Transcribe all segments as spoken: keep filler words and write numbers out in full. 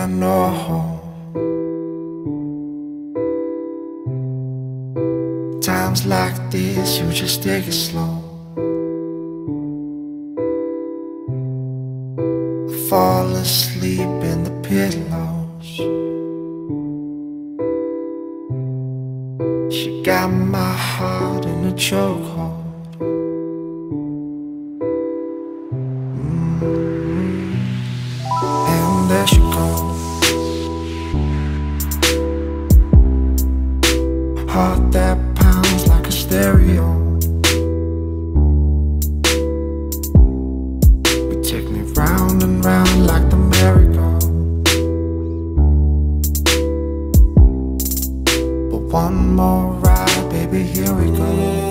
know times like this, you just take it slow. I fall asleep in the pillows. She got my heart in a chokehold. Mm-hmm. And there she goes, heart that pounds like a stereo. We take me round and round like the merry-go. But one more ride, baby, here we go.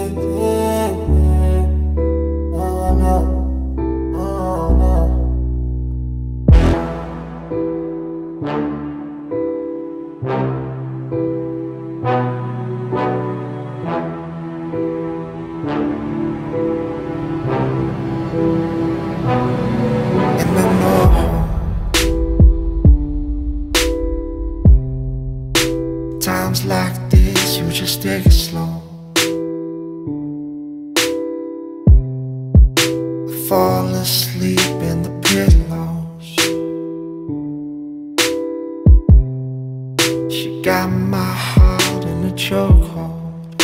Times like this, you just take it slow. I fall asleep in the pillows. She got my heart in a chokehold.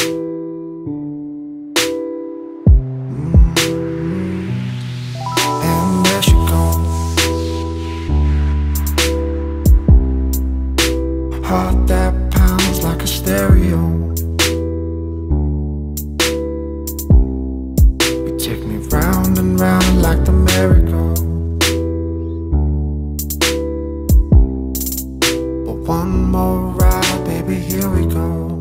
Mm-hmm. And there she goes, heart that like a stereo. You take me round and round like the merry-go. But one more ride, baby, here we go.